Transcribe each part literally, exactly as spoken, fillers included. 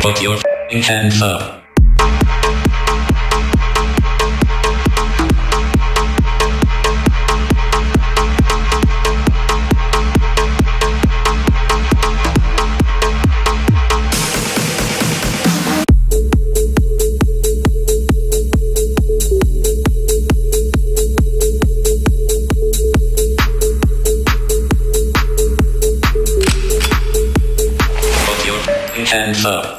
Put your hands up. Hands up.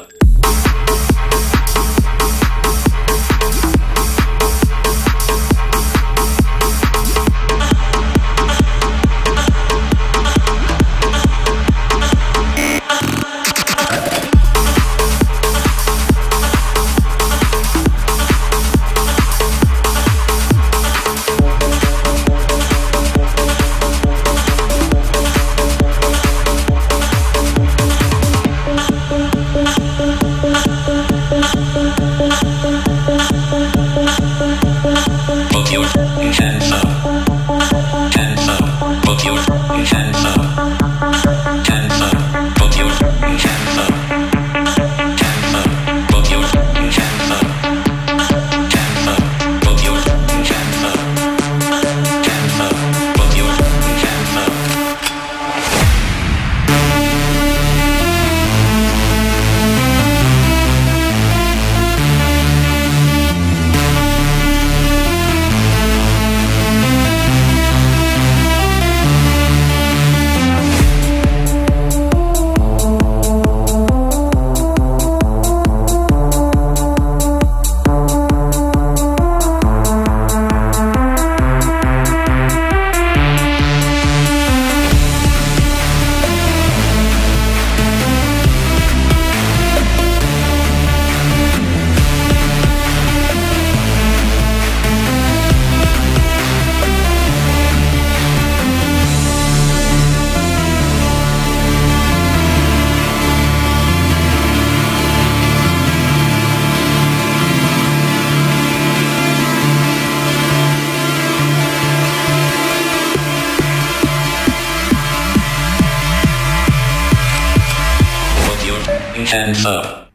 Put your hands up, hands up, put your hands up, hands up, put your hands up, hands up, put your hands up, hands up, put your hands up, hands up, put your hands up. Hands up.